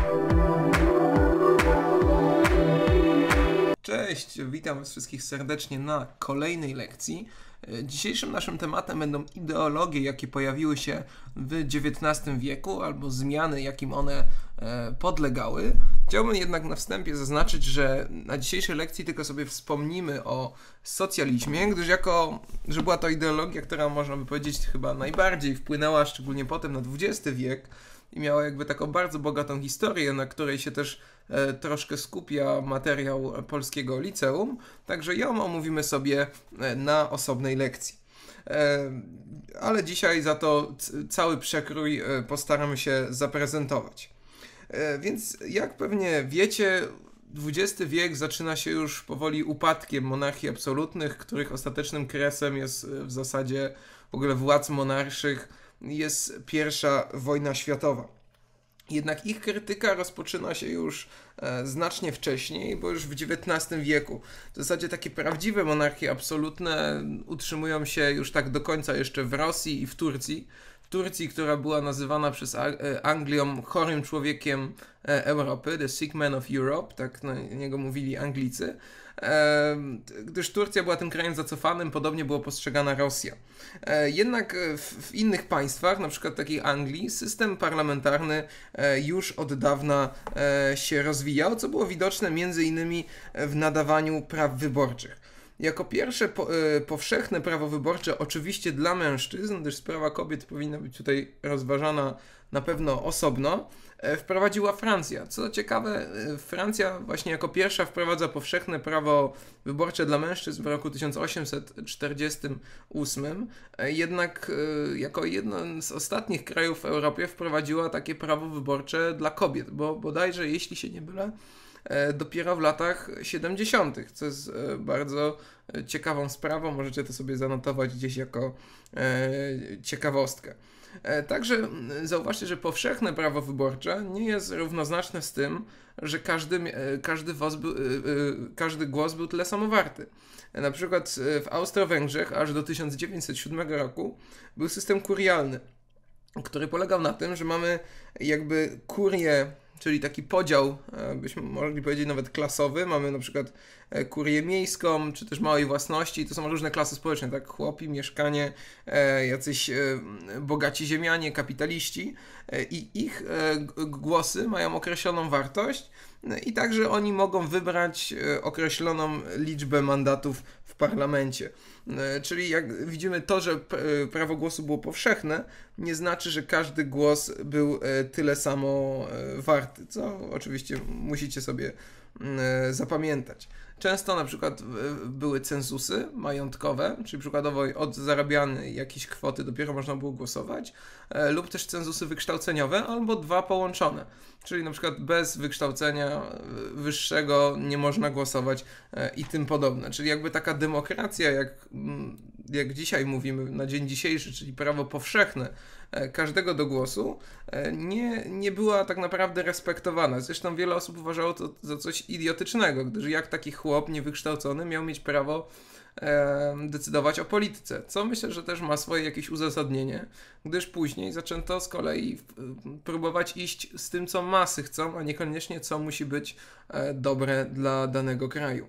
Cześć, witam Was wszystkich serdecznie na kolejnej lekcji. Dzisiejszym naszym tematem będą ideologie, jakie pojawiły się w XIX wieku, albo zmiany, jakim one podlegały. Chciałbym jednak na wstępie zaznaczyć, że na dzisiejszej lekcji tylko sobie wspomnimy o socjalizmie, gdyż że była to ideologia, która można by powiedzieć chyba najbardziej wpłynęła, szczególnie potem na XX wiek, i miała jakby taką bardzo bogatą historię, na której się też troszkę skupia materiał polskiego liceum, także ją omówimy sobie na osobnej lekcji. Ale dzisiaj za to cały przekrój postaramy się zaprezentować. Więc jak pewnie wiecie, XX wiek zaczyna się już powoli upadkiem monarchii absolutnych, których ostatecznym kresem jest w zasadzie w ogóle władz monarszych, jest I wojna światowa. Jednak ich krytyka rozpoczyna się już znacznie wcześniej, bo już w XIX wieku. W zasadzie takie prawdziwe monarchie absolutne utrzymują się już tak do końca jeszcze w Rosji i w Turcji. W Turcji, która była nazywana przez Anglią chorym człowiekiem Europy, the sick man of Europe, tak na niego mówili Anglicy, gdyż Turcja była tym krajem zacofanym, podobnie było postrzegana Rosja. Jednak w innych państwach, na przykład takiej Anglii, system parlamentarny już od dawna się rozwijał, co było widoczne między innymi w nadawaniu praw wyborczych. Jako pierwsze powszechne prawo wyborcze, oczywiście dla mężczyzn, gdyż sprawa kobiet powinna być tutaj rozważana na pewno osobno, wprowadziła Francja. Co ciekawe, Francja właśnie jako pierwsza wprowadza powszechne prawo wyborcze dla mężczyzn w roku 1848, jednak jako jeden z ostatnich krajów w Europie wprowadziła takie prawo wyborcze dla kobiet, bo bodajże, jeśli się nie mylę, dopiero w latach 70., co jest bardzo ciekawą sprawą, możecie to sobie zanotować gdzieś jako ciekawostkę. Także zauważcie, że powszechne prawo wyborcze nie jest równoznaczne z tym, że każdy głos był tyle samo warty. Na przykład w Austro-Węgrzech aż do 1907 roku był system kurialny, który polegał na tym, że mamy jakby kurię, czyli taki podział, byśmy mogli powiedzieć nawet klasowy. Mamy na przykład kurię miejską, czy też małej własności. To są różne klasy społeczne, tak? Chłopi, mieszkanie, jacyś bogaci ziemianie, kapitaliści. I ich głosy mają określoną wartość i także oni mogą wybrać określoną liczbę mandatów w parlamencie. Czyli jak widzimy, to, że prawo głosu było powszechne, nie znaczy, że każdy głos był tyle samo warty, co oczywiście musicie sobie zapamiętać. Często na przykład były cenzusy majątkowe, czyli przykładowo od zarabianej jakiejś kwoty dopiero można było głosować, lub też cenzusy wykształceniowe, albo dwa połączone, czyli na przykład bez wykształcenia wyższego nie można głosować i tym podobne. Czyli jakby taka demokracja, jak dzisiaj mówimy na dzień dzisiejszy, czyli prawo powszechne każdego do głosu, nie była tak naprawdę respektowana. Zresztą wiele osób uważało to za coś idiotycznego, gdyż jak taki chłop niewykształcony miał mieć prawo decydować o polityce, co myślę, że też ma swoje jakieś uzasadnienie, gdyż później zaczęto z kolei próbować iść z tym, co masy chcą, a niekoniecznie co musi być dobre dla danego kraju.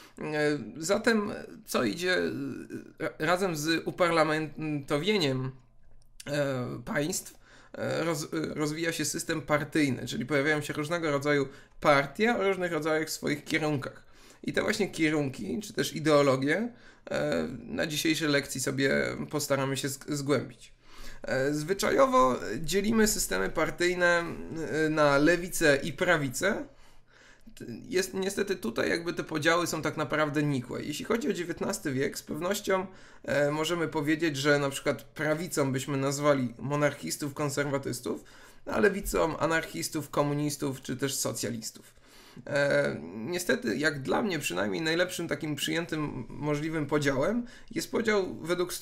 Zatem co idzie razem z uparlamentowieniem państw, rozwija się system partyjny, czyli pojawiają się różnego rodzaju partie o różnych rodzajach swoich kierunkach. I te właśnie kierunki, czy też ideologie na dzisiejszej lekcji sobie postaramy się zgłębić. Zwyczajowo dzielimy systemy partyjne na lewicę i prawicę. Niestety tutaj jakby te podziały są tak naprawdę nikłe. Jeśli chodzi o XIX wiek, z pewnością możemy powiedzieć, że na przykład prawicą byśmy nazwali monarchistów, konserwatystów, a lewicą anarchistów, komunistów czy też socjalistów. Niestety, jak dla mnie przynajmniej najlepszym takim przyjętym możliwym podziałem jest podział według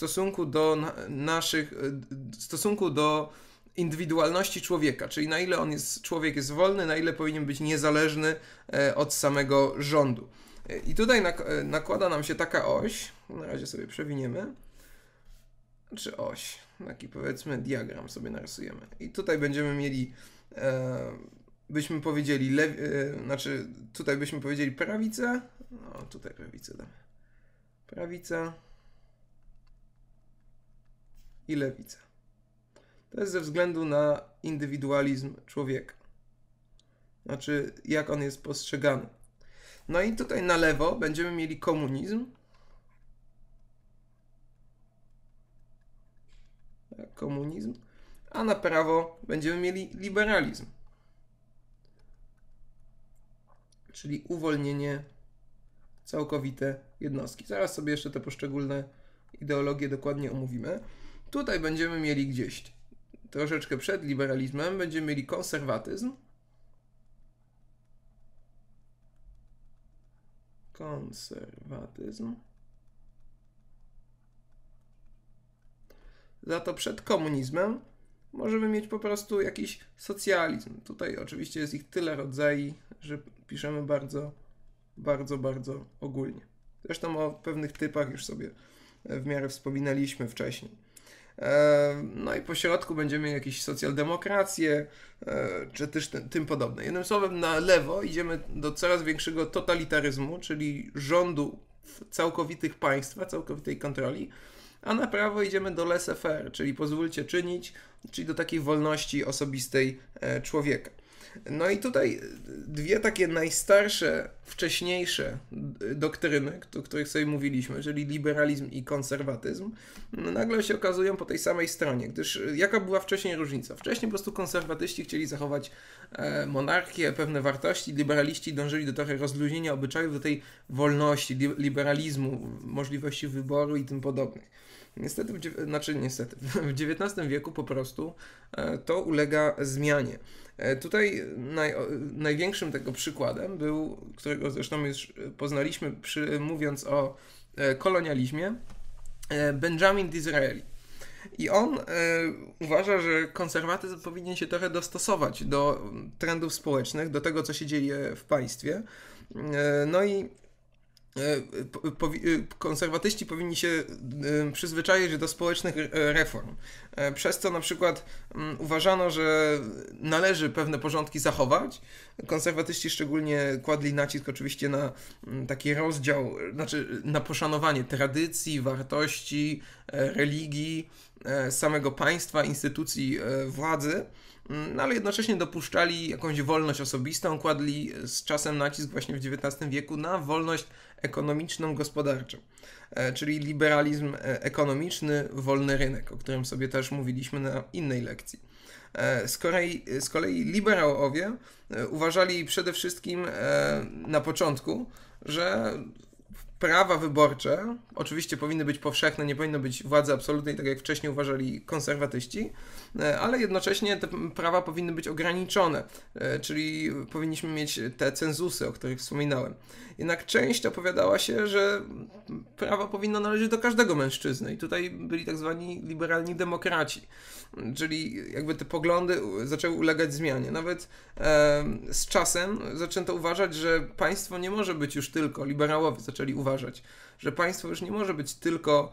stosunku do indywidualności człowieka, czyli na ile człowiek jest wolny, na ile powinien być niezależny od samego rządu. I tutaj nakłada nam się taka oś, na razie sobie przewiniemy, czy oś, taki powiedzmy diagram sobie narysujemy. I tutaj będziemy mieli byśmy powiedzieli, znaczy tutaj byśmy powiedzieli prawicę, no tutaj prawicę damy, prawica i lewica. To jest ze względu na indywidualizm człowieka, znaczy jak on jest postrzegany. No i tutaj na lewo będziemy mieli komunizm, a na prawo będziemy mieli liberalizm, czyli uwolnienie całkowite jednostki. Zaraz sobie jeszcze te poszczególne ideologie dokładnie omówimy. Tutaj będziemy mieli gdzieś troszeczkę przed liberalizmem, będziemy mieli konserwatyzm. Za to przed komunizmem możemy mieć po prostu jakiś socjalizm. Tutaj oczywiście jest ich tyle rodzajów, że piszemy bardzo ogólnie. Zresztą o pewnych typach już sobie w miarę wspominaliśmy wcześniej. No i po środku będziemy mieli jakieś socjaldemokracje, czy też tym podobne. Jednym słowem, na lewo idziemy do coraz większego totalitaryzmu, czyli rządu całkowitych państwa, całkowitej kontroli, a na prawo idziemy do laissez-faire, czyli pozwólcie czynić, czyli do takiej wolności osobistej człowieka. No i tutaj dwie takie najstarsze, wcześniejsze doktryny, o których sobie mówiliśmy, czyli liberalizm i konserwatyzm, nagle się okazują po tej samej stronie, gdyż jaka była wcześniej różnica? Wcześniej po prostu konserwatyści chcieli zachować monarchię, pewne wartości, liberaliści dążyli do trochę rozluźnienia obyczajów, do tej wolności, liberalizmu, możliwości wyboru i tym podobnych. Niestety, w XIX wieku po prostu to ulega zmianie. Tutaj największym tego przykładem był, którego zresztą już poznaliśmy mówiąc o kolonializmie, Benjamin Disraeli. I on uważa, że konserwatyzm powinien się trochę dostosować do trendów społecznych, do tego, co się dzieje w państwie. No i konserwatyści powinni się przyzwyczaić do społecznych reform. Przez co na przykład uważano, że należy pewne porządki zachować. Konserwatyści szczególnie kładli nacisk oczywiście na taki rozdział, znaczy na poszanowanie tradycji, wartości, religii, samego państwa, instytucji władzy. No ale jednocześnie dopuszczali jakąś wolność osobistą, kładli z czasem nacisk właśnie w XIX wieku na wolność ekonomiczną, gospodarczą, czyli liberalizm ekonomiczny, wolny rynek, o którym sobie też mówiliśmy na innej lekcji. Z kolei liberałowie uważali przede wszystkim na początku, że prawa wyborcze oczywiście powinny być powszechne, nie powinno być władzy absolutnej, tak jak wcześniej uważali konserwatyści, ale jednocześnie te prawa powinny być ograniczone, czyli powinniśmy mieć te cenzusy, o których wspominałem. Jednak część opowiadała się, że prawo powinno należeć do każdego mężczyzny i tutaj byli tak zwani liberalni demokraci, czyli jakby te poglądy zaczęły ulegać zmianie. Nawet z czasem zaczęto uważać, że państwo nie może być już tylko, liberałowie zaczęli uważać, że państwo już nie może być tylko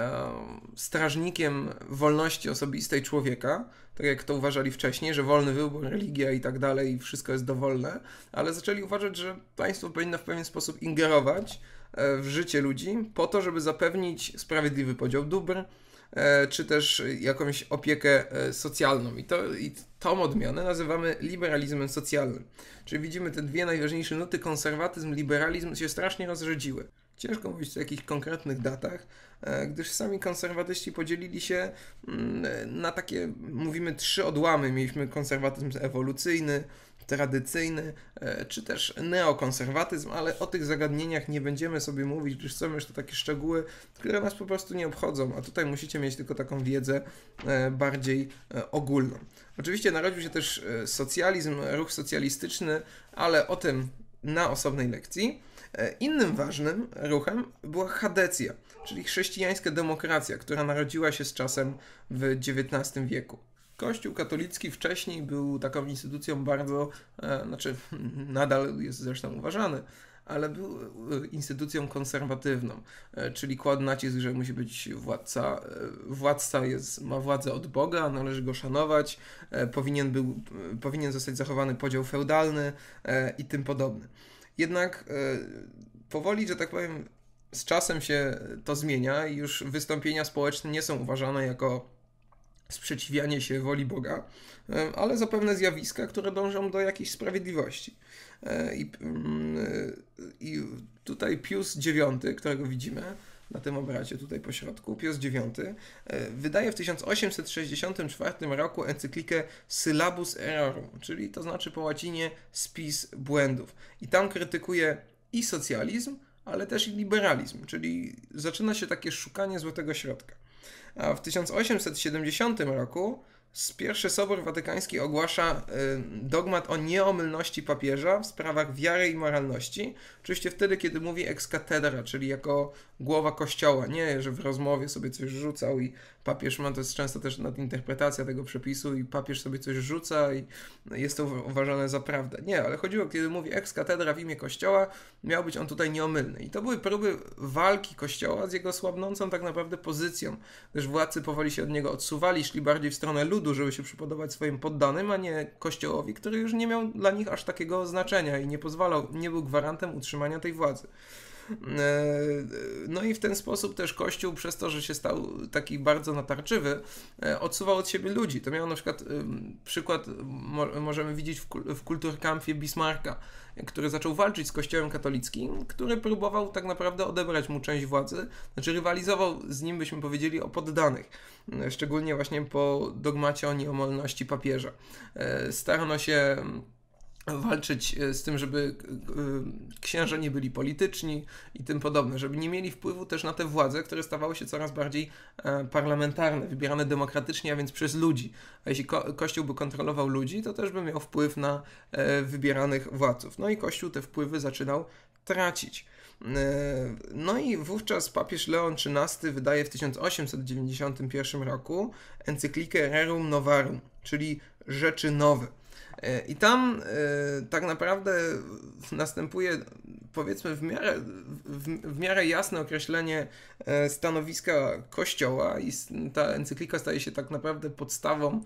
strażnikiem wolności osobistej człowieka, tak jak to uważali wcześniej, że wolny wybór, religia i tak dalej, wszystko jest dowolne, ale zaczęli uważać, że państwo powinno w pewien sposób ingerować w życie ludzi po to, żeby zapewnić sprawiedliwy podział dóbr, czy też jakąś opiekę socjalną. I tą odmianę nazywamy liberalizmem socjalnym. Czyli widzimy te dwie najważniejsze nuty, konserwatyzm, liberalizm się strasznie rozrzedziły. Ciężko mówić o jakichś konkretnych datach, gdyż sami konserwatyści podzielili się na takie, mówimy, 3 odłamy. Mieliśmy konserwatyzm ewolucyjny, tradycyjny, czy też neokonserwatyzm, ale o tych zagadnieniach nie będziemy sobie mówić, gdyż są już to takie szczegóły, które nas po prostu nie obchodzą, a tutaj musicie mieć tylko taką wiedzę bardziej ogólną. Oczywiście narodził się też socjalizm, ruch socjalistyczny, ale o tym na osobnej lekcji. Innym ważnym ruchem była chadecja, czyli chrześcijańska demokracja, która narodziła się z czasem w XIX wieku. Kościół katolicki wcześniej był taką instytucją bardzo, nadal jest zresztą uważany, ale był instytucją konserwatywną, czyli kładł nacisk, że musi być władca. Władca ma władzę od Boga, należy go szanować, powinien zostać zachowany podział feudalny i tym podobny. Jednak powoli, że tak powiem, z czasem się to zmienia i już wystąpienia społeczne nie są uważane jako sprzeciwianie się woli Boga, ale za pewne zjawiska, które dążą do jakiejś sprawiedliwości. I tutaj Pius IX, którego widzimy na tym obrazie tutaj po środku, Pius IX, wydaje w 1864 roku encyklikę Syllabus Errorum, czyli to znaczy po łacinie spis błędów. I tam krytykuje i socjalizm, ale też i liberalizm, czyli zaczyna się takie szukanie złotego środka. A w 1870 roku Pierwszy Sobór Watykański ogłasza dogmat o nieomylności papieża w sprawach wiary i moralności. Oczywiście wtedy, kiedy mówi ex cathedra, czyli jako głowa kościoła. Nie, że w rozmowie sobie coś rzucał i papież ma, to jest często też nadinterpretacja tego przepisu i papież sobie coś rzuca i jest to uważane za prawdę. Nie, ale chodziło, kiedy mówi ex cathedra w imię kościoła, miał być on tutaj nieomylny. I to były próby walki kościoła z jego słabnącą tak naprawdę pozycją, gdyż władcy powoli się od niego odsuwali, szli bardziej w stronę ludu, żeby się przypodobać swoim poddanym, a nie kościołowi, który już nie miał dla nich aż takiego znaczenia i nie był gwarantem utrzymania tej władzy. No i w ten sposób też Kościół, przez to, że się stał taki bardzo natarczywy, odsuwał od siebie ludzi. To miał na przykład możemy widzieć w Kulturkampfie Bismarcka, który zaczął walczyć z Kościołem katolickim, który próbował tak naprawdę odebrać mu część władzy, znaczy rywalizował z nim, byśmy powiedzieli, o poddanych, szczególnie właśnie po dogmacie o nieomylności papieża. Starano się walczyć z tym, żeby księża nie byli polityczni i tym podobne, żeby nie mieli wpływu też na te władze, które stawały się coraz bardziej parlamentarne, wybierane demokratycznie, a więc przez ludzi. A jeśli Kościół by kontrolował ludzi, to też by miał wpływ na wybieranych władców. No i Kościół te wpływy zaczynał tracić. No i wówczas papież Leon XIII wydaje w 1891 roku encyklikę Rerum Novarum, czyli rzeczy nowe. I tam tak naprawdę następuje, powiedzmy, w miarę jasne określenie stanowiska Kościoła i ta encyklika staje się tak naprawdę podstawą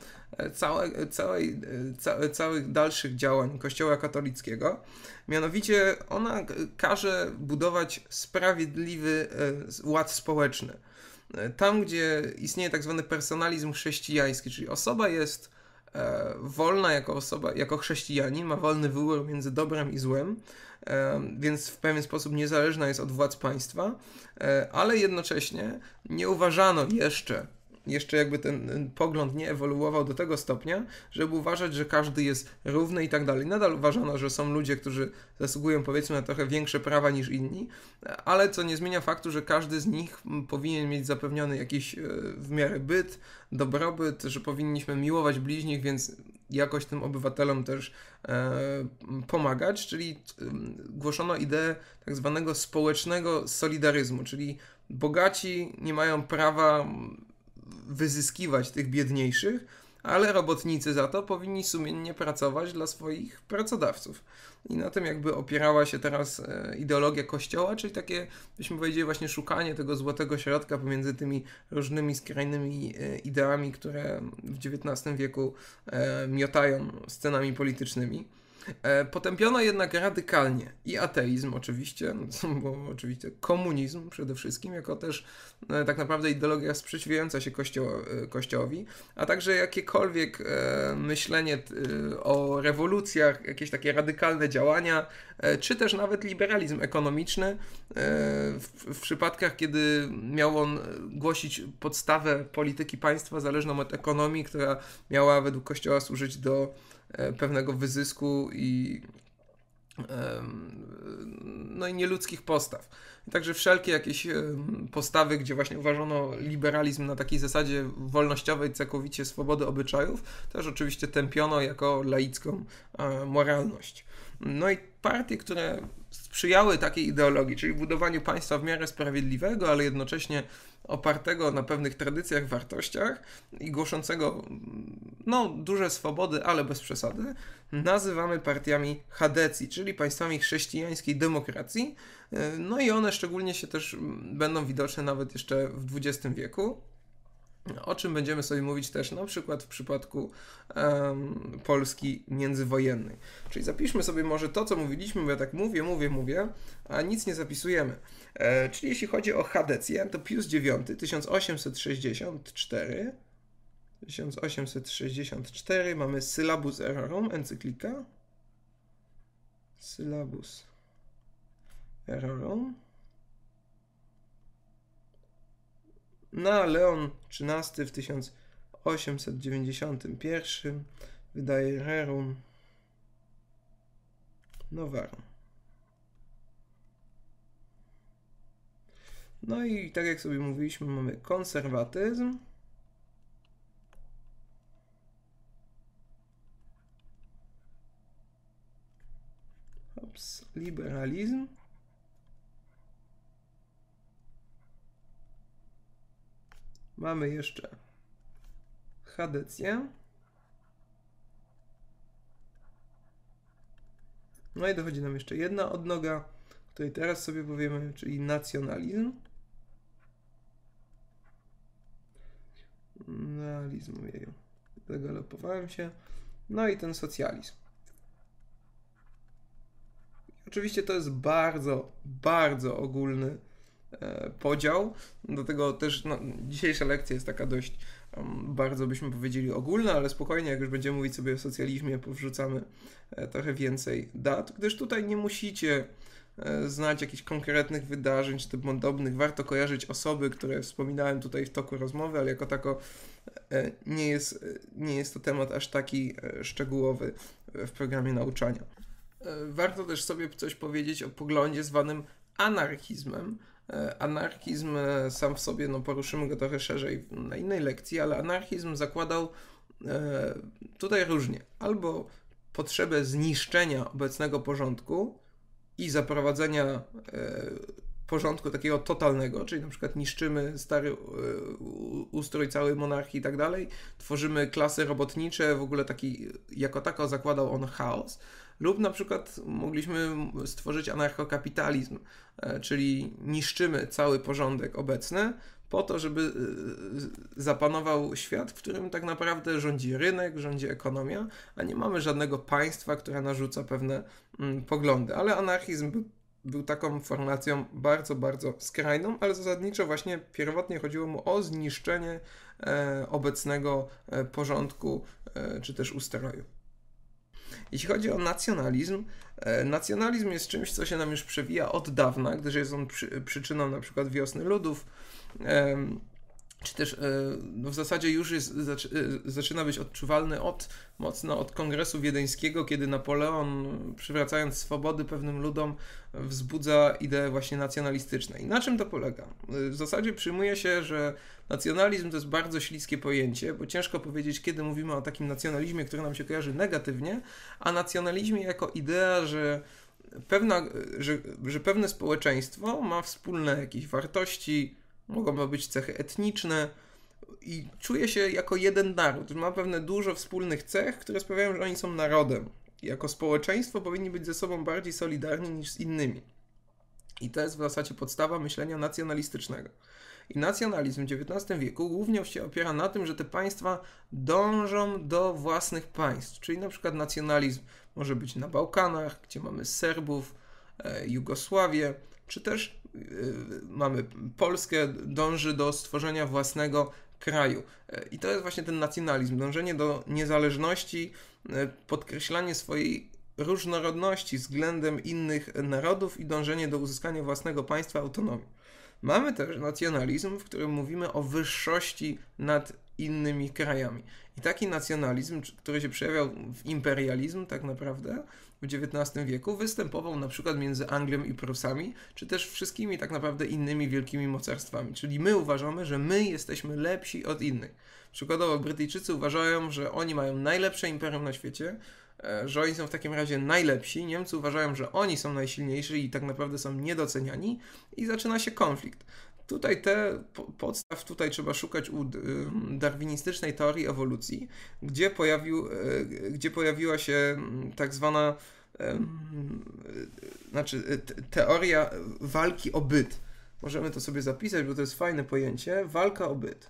całych dalszych działań Kościoła katolickiego. Mianowicie ona każe budować sprawiedliwy ład społeczny. Tam, gdzie istnieje tak zwany personalizm chrześcijański, czyli osoba jest wolna jako chrześcijanin, ma wolny wybór między dobrem i złem, więc w pewien sposób niezależna jest od władz państwa, ale jednocześnie nie uważano jeszcze jakby ten pogląd nie ewoluował do tego stopnia, żeby uważać, że każdy jest równy i tak dalej. Nadal uważano, że są ludzie, którzy zasługują, powiedzmy, na trochę większe prawa niż inni, ale co nie zmienia faktu, że każdy z nich powinien mieć zapewniony jakiś w miarę byt, dobrobyt, że powinniśmy miłować bliźnich, więc jakoś tym obywatelom też pomagać, czyli głoszono ideę tak zwanego społecznego solidaryzmu, czyli bogaci nie mają prawa wyzyskiwać tych biedniejszych, ale robotnicy za to powinni sumiennie pracować dla swoich pracodawców. I na tym jakby opierała się teraz ideologia Kościoła, czyli takie, byśmy powiedzieli, właśnie szukanie tego złotego środka pomiędzy tymi różnymi skrajnymi ideami, które w XIX wieku miotają scenami politycznymi. Potępiono jednak radykalnie i ateizm oczywiście, bo oczywiście komunizm przede wszystkim, jako też tak naprawdę ideologia sprzeciwiająca się Kościołowi, a także jakiekolwiek myślenie o rewolucjach, jakieś takie radykalne działania, czy też nawet liberalizm ekonomiczny w przypadkach, kiedy miał on głosić podstawę polityki państwa zależną od ekonomii, która miała według Kościoła służyć do pewnego wyzysku i nieludzkich postaw. I także wszelkie jakieś postawy, gdzie właśnie uważano liberalizm na takiej zasadzie wolnościowej, całkowicie swobody obyczajów, też oczywiście tępiono jako laicką moralność. No i partie, które sprzyjały takiej ideologii, czyli budowaniu państwa w miarę sprawiedliwego, ale jednocześnie opartego na pewnych tradycjach, wartościach i głoszącego duże swobody, ale bez przesady, nazywamy partiami chadecji, czyli państwami chrześcijańskiej demokracji. No i one szczególnie się też będą widoczne nawet jeszcze w XX wieku. O czym będziemy sobie mówić też na przykład w przypadku Polski międzywojennej. Czyli zapiszmy sobie może to, co mówiliśmy, bo ja tak mówię, a nic nie zapisujemy. Czyli jeśli chodzi o chadecję, to Pius IX 1864 mamy Syllabus Errorum, encyklika. Syllabus Errorum. No, Leon XIII w 1891 wydaje Rerum Novarum. No i tak jak sobie mówiliśmy, mamy konserwatyzm. Liberalizm. Mamy jeszcze chadecję. No i dochodzi nam jeszcze jedna odnoga, której teraz sobie powiemy, czyli nacjonalizm. Zagalopowałem się. No i ten socjalizm. Oczywiście to jest bardzo, bardzo ogólny podział, do tego też dzisiejsza lekcja jest taka dość bardzo byśmy powiedzieli ogólna, ale spokojnie, jak już będziemy mówić sobie o socjalizmie, powrzucamy trochę więcej dat, gdyż tutaj nie musicie znać jakichś konkretnych wydarzeń czy tym podobnych, warto kojarzyć osoby, które wspominałem tutaj w toku rozmowy, ale jako tako nie jest to temat aż taki szczegółowy w programie nauczania. Warto też sobie coś powiedzieć o poglądzie zwanym anarchizmem. Anarchizm sam w sobie, poruszymy go trochę szerzej na innej lekcji, ale anarchizm zakładał tutaj różnie. Albo potrzebę zniszczenia obecnego porządku i zaprowadzenia porządku takiego totalnego, czyli na przykład niszczymy stary ustrój całej monarchii i tak dalej, tworzymy klasy robotnicze, w ogóle taki, jako tako zakładał on chaos. Lub na przykład mogliśmy stworzyć anarchokapitalizm, czyli niszczymy cały porządek obecny po to, żeby zapanował świat, w którym tak naprawdę rządzi rynek, rządzi ekonomia, a nie mamy żadnego państwa, które narzuca pewne poglądy. Ale anarchizm był taką formacją bardzo, bardzo skrajną, ale zasadniczo właśnie pierwotnie chodziło mu o zniszczenie obecnego porządku czy też ustroju. Jeśli chodzi o nacjonalizm, nacjonalizm jest czymś, co się nam już przewija od dawna, gdyż jest on przyczyną na przykład wiosny ludów, czy też w zasadzie już zaczyna być odczuwalny mocno od Kongresu Wiedeńskiego, kiedy Napoleon, przywracając swobody pewnym ludom, wzbudza idee właśnie nacjonalistyczne. I na czym to polega? W zasadzie przyjmuje się, że nacjonalizm to jest bardzo śliskie pojęcie, bo ciężko powiedzieć, kiedy mówimy o takim nacjonalizmie, który nam się kojarzy negatywnie, a nacjonalizmie jako idea, że pewne społeczeństwo ma wspólne jakieś wartości, mogą być cechy etniczne i czuje się jako jeden naród. Ma pewne dużo wspólnych cech, które sprawiają, że oni są narodem. I jako społeczeństwo powinni być ze sobą bardziej solidarni niż z innymi. I to jest w zasadzie podstawa myślenia nacjonalistycznego. I nacjonalizm w XIX wieku głównie się opiera na tym, że te państwa dążą do własnych państw. Czyli na przykład nacjonalizm może być na Bałkanach, gdzie mamy Serbów, Jugosławię, czy też mamy Polskę, dąży do stworzenia własnego kraju. I to jest właśnie ten nacjonalizm, dążenie do niezależności, podkreślanie swojej różnorodności względem innych narodów i dążenie do uzyskania własnego państwa, autonomii. Mamy też nacjonalizm, w którym mówimy o wyższości nad innymi krajami. I taki nacjonalizm, który się przejawiał w imperializm tak naprawdę w XIX wieku, występował na przykład między Anglią i Prusami, czy też wszystkimi tak naprawdę innymi wielkimi mocarstwami. Czyli my uważamy, że my jesteśmy lepsi od innych. Przykładowo Brytyjczycy uważają, że oni mają najlepsze imperium na świecie, że oni są w takim razie najlepsi, Niemcy uważają, że oni są najsilniejsi i tak naprawdę są niedoceniani i zaczyna się konflikt. Tutaj podstaw trzeba szukać u darwinistycznej teorii ewolucji, gdzie pojawiła się tak zwana teoria walki o byt. Możemy to sobie zapisać, bo to jest fajne pojęcie. Walka o byt.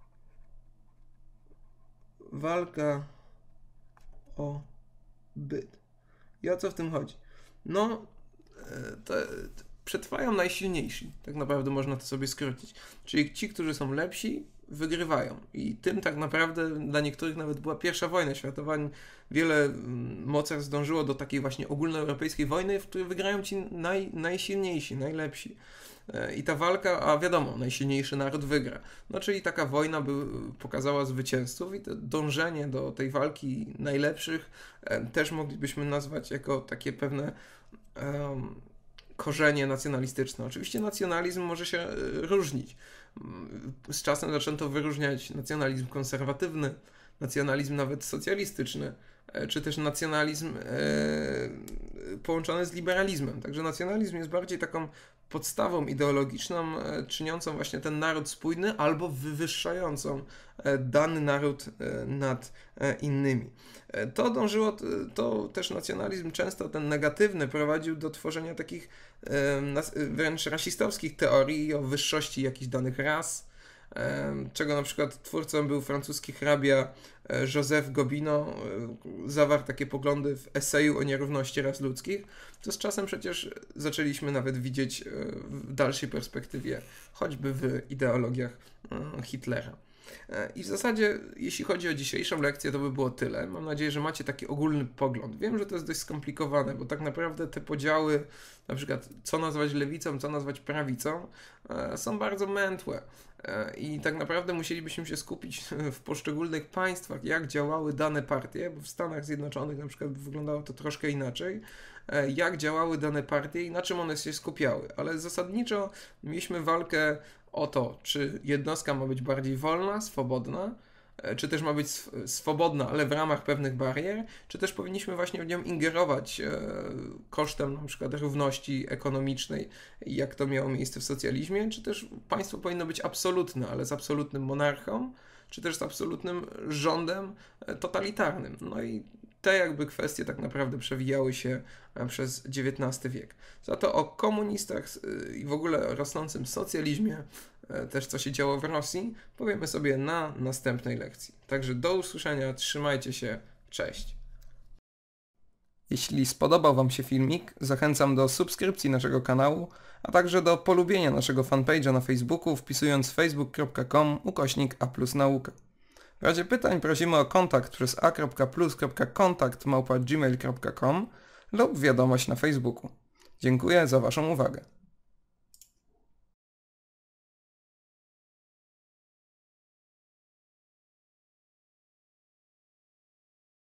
Walka o byt. I o co w tym chodzi? No, przetrwają najsilniejsi. Tak naprawdę można to sobie skrócić. Czyli ci, którzy są lepsi, wygrywają. I tym tak naprawdę dla niektórych nawet była I wojna światowa. Wiele mocarstw zdążyło do takiej właśnie ogólnoeuropejskiej wojny, w której wygrają ci najsilniejsi, najlepsi. I ta walka, a wiadomo, najsilniejszy naród wygra. No czyli taka wojna pokazała zwycięzców i to dążenie do tej walki najlepszych też moglibyśmy nazwać jako takie pewne korzenie nacjonalistyczne. Oczywiście nacjonalizm może się różnić. Z czasem zaczęto wyróżniać nacjonalizm konserwatywny, nacjonalizm nawet socjalistyczny, czy też nacjonalizm połączony z liberalizmem. Także nacjonalizm jest bardziej taką podstawą ideologiczną, czyniącą właśnie ten naród spójny albo wywyższającą dany naród nad innymi. To też nacjonalizm często ten negatywny prowadził do tworzenia takich wręcz rasistowskich teorii o wyższości jakichś danych ras, czego na przykład twórcą był francuski hrabia Joseph Gobineau, zawarł takie poglądy w eseju o nierówności ras ludzkich, co z czasem przecież zaczęliśmy nawet widzieć w dalszej perspektywie, choćby w ideologiach Hitlera. I w zasadzie, jeśli chodzi o dzisiejszą lekcję, to by było tyle. Mam nadzieję, że macie taki ogólny pogląd. Wiem, że to jest dość skomplikowane, bo tak naprawdę te podziały, na przykład co nazwać lewicą, co nazwać prawicą, są bardzo mętłe. I tak naprawdę musielibyśmy się skupić w poszczególnych państwach, jak działały dane partie, bo w Stanach Zjednoczonych na przykład wyglądało to troszkę inaczej, jak działały dane partie i na czym one się skupiały. Ale zasadniczo mieliśmy walkę o to, czy jednostka ma być bardziej wolna, swobodna, czy też ma być swobodna, ale w ramach pewnych barier, czy też powinniśmy właśnie w nią ingerować kosztem na przykład równości ekonomicznej, jak to miało miejsce w socjalizmie, czy też państwo powinno być absolutne, ale z absolutnym monarchą, czy też z absolutnym rządem totalitarnym. No i te jakby kwestie tak naprawdę przewijały się przez XIX wiek. Za to o komunistach i w ogóle o rosnącym socjalizmie, też co się działo w Rosji, powiemy sobie na następnej lekcji. Także do usłyszenia, trzymajcie się, cześć. Jeśli spodobał Wam się filmik, zachęcam do subskrypcji naszego kanału, a także do polubienia naszego fanpage'a na Facebooku, wpisując facebook.com/a+nauka. W razie pytań prosimy o kontakt przez a.plus.kontakt@gmail.com lub wiadomość na Facebooku. Dziękuję za Waszą uwagę.